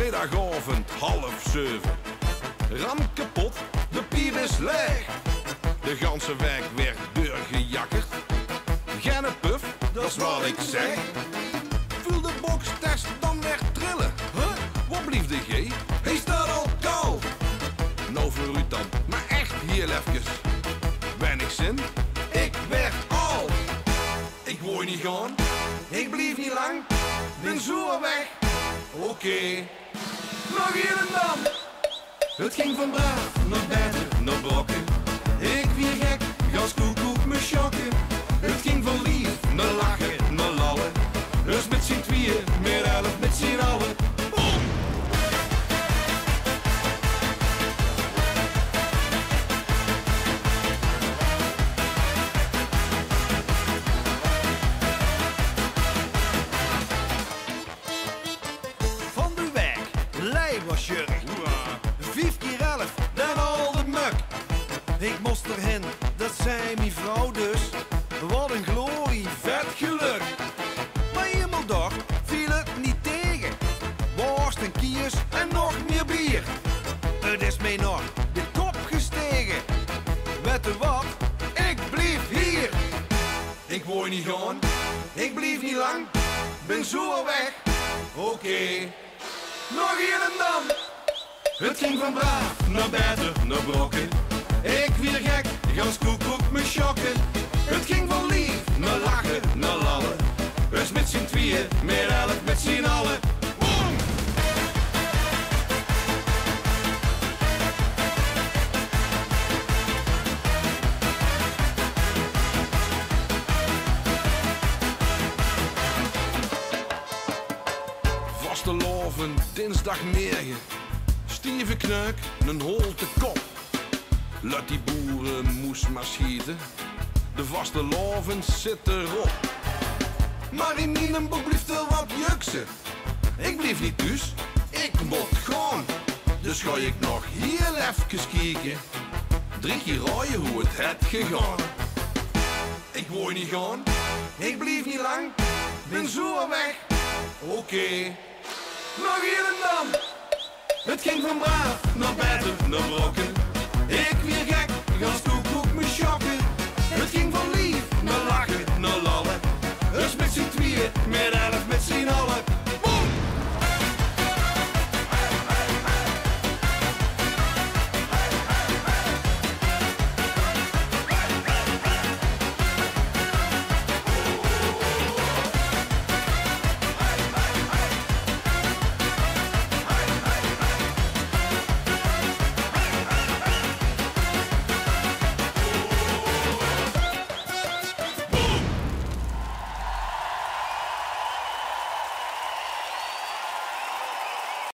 Vrijdagavond 6:30. Ram kapot, de piep is leeg. De ganse wijk werd doorgejakkerd. Geen puff, dat is wat ik zeg. Voel de bokstest dan weer trillen. Huh? Wat blieft de G? Hij staat al koud. Nou voor u dan, maar echt heel even. Weinig zin, ik werd al. Ik wou niet gaan, ik blief niet lang. Ben zo weg, oké. Nog hier en dan. Het ging van braaf naar beter naar brokken. Ik weer gek, gas koekoek me schokken. Het ging van lief naar lachen, naar lallen. Dus met z'n tweeën, meer 11 met z'n allen. Boom! Van de wijk, lei was jurk. 5 keer 11, dan al de muk. Ik moest erheen, dat zei mijn vrouw dus. Wat een glorie, vet geluk. Maar helemaal dag viel het niet tegen. Worst en kiers en nog meer bier. Het is mij nog de kop gestegen. Weet je wat? Ik bleef hier. Ik wou niet gaan, ik blief niet lang. Ben zo weg, oké. Nog hier en dan. Het ging van braaf naar beter naar brokken. Ik weer gek, gans koekoek me schokken. Het ging van lief naar lachen, naar lallen. Dus met z'n tweeën, meer 11 met z'n allen. Boom! Vastelavond, dinsdagmorgen. Stieve knuik, een holte kop. Laat die boeren moes maar schieten. De vastelavond zit erop. Maar in mijn boek blieft er wat juksen. Ik blief niet thuis, ik moet gaan. Dus ga ik nog heel even kijken. 3 keer raaien hoe het gegaan. Ik wou niet gaan, ik blief niet lang. Ben zo weg, oké. Nog hier en dan. Het ging van braaf naar beter naar brokken. Ik weer gek, gans koekoek me schokken. Het ging van lief naar lachen, naar lallen. Dus met z'n tweeën, meer 11 met z'n allen.